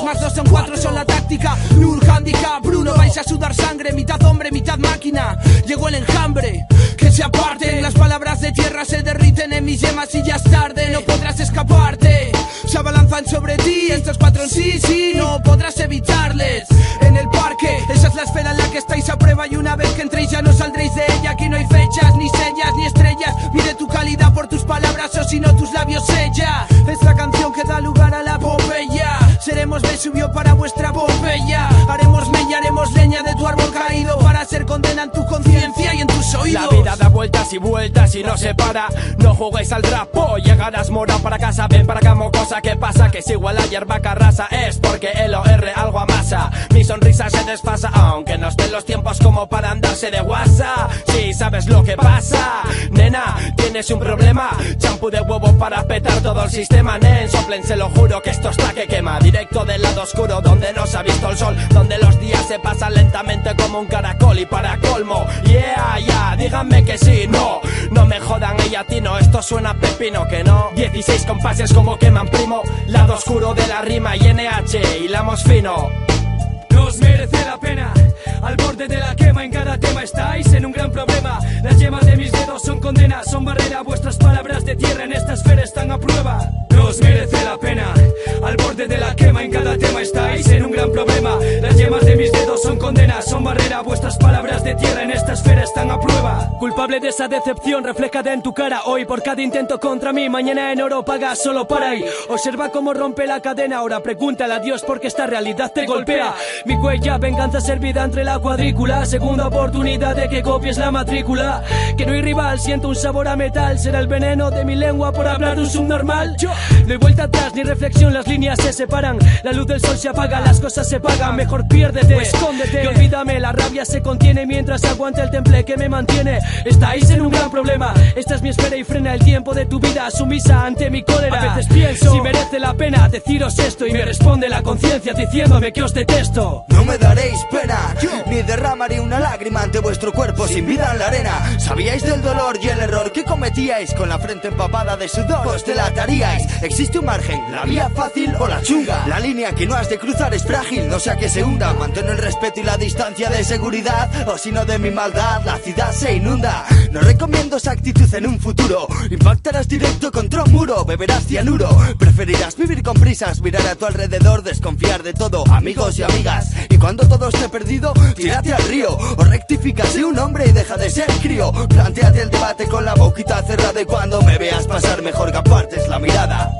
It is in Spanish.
más 2 son 4 son la táctica. Nur handicap, Bruno, vais a sudar sangre. Mitad hombre, mitad máquina. Llegó el enjambre, que se aparten. Las palabras de tierra se derriten en mis yemas y ya es tarde. No podrás escaparte, se abalanzan sobre ti. Estos 4 en sí, no podrás evitarles. En el parque, esa es la esfera en la que estáis a prueba. Y una vez que entréis ya no saldréis de ella. Aquí no hay fechas, ni sellas, ni estrellas. Mide tu calidad por tus palabras o si no tus labios sella. Es la canción que da lugar a la epopeya. Seremos Vesubio para vuestra epopeya. Haremos mella, haremos leña de tu árbol caído para ser condena en tu conciencia y en tus oídos. La vida da vueltas y vueltas y no se para. No juguéis al trapo, llegarás mora para casa. Ven para acá, mocosa, ¿qué pasa? Que si igual la hierba carrasa es porque el OR algo amasa. Mi sonrisa se desfasa, aunque no estén los tiempos como para andarse de guasa. Si sabes lo que pasa, nena, tienes un problema. Champú de huevo para petar todo el sistema, nen. Soplense, lo juro que esto está que quema. Directo del lado oscuro donde no se ha visto el sol, donde los días se pasan lentamente como un caracol. Y para colmo, yeah, díganme que sí, no me jodan ella tino, esto suena a pepino que no. 16 compases como queman primo, lado oscuro de la rima y NH, hilamos fino. No os merece la pena, al borde de la quema, en cada tema estáis en un gran problema. Las yemas de mis dedos son condena, son barrera, vuestras palabras de tierra en esta esfera están a prueba. No os merece la pena, al borde de la quema, en cada tema estáis en un gran problema. Las yemas de mis dedos son condena, son barrera, vuestras palabras de tierra en esta esfera están a prueba. Culpable de esa decepción reflejada en tu cara hoy, por cada intento contra mí, mañana en oro paga solo para ahí. Observa cómo rompe la cadena, ahora pregúntale a Dios porque esta realidad te golpea. Mi huella, venganza servida entre la cuadrícula, segunda oportunidad de que copies la matrícula. Que no hay rival, siento un sabor a metal, será el veneno de mi lengua por hablar de un subnormal. No hay vuelta atrás ni reflexión, las líneas se separan, la luz del sol se apaga, las cosas se pagan, mejor piérdete, escóndete y olvídame, la rabia se contiene mientras aguante el temple que me mantiene. Estáis en un gran problema, esta es mi esfera y frena el tiempo de tu vida sumisa ante mi cólera. A veces pienso si merece la pena deciros esto y me responde la conciencia diciéndome que os detesto. No me daréis pena, ni derramaré una lágrima ante vuestro cuerpo sin vida en la arena. Sabíais del dolor y el error que cometíais, con la frente empapada de sudor os delataríais. Existe un margen, la vía fácil o la chunga. La línea que no has de cruzar es frágil, no sea que se hunda. Mantén el respeto y la distancia de seguridad, o si no de mi maldad la ciudad se inunda. No recomiendo esa actitud en un futuro, impactarás directo contra un muro, beberás cianuro. Preferirás vivir con prisas, mirar a tu alrededor, desconfiar de todo, amigos y amigas. Y cuando todo esté perdido, tírate al río, o rectifica, sé un hombre y deja de ser crío. Plantéate el debate con la boquita cerrada y cuando me veas pasar mejor que apartes la mirada.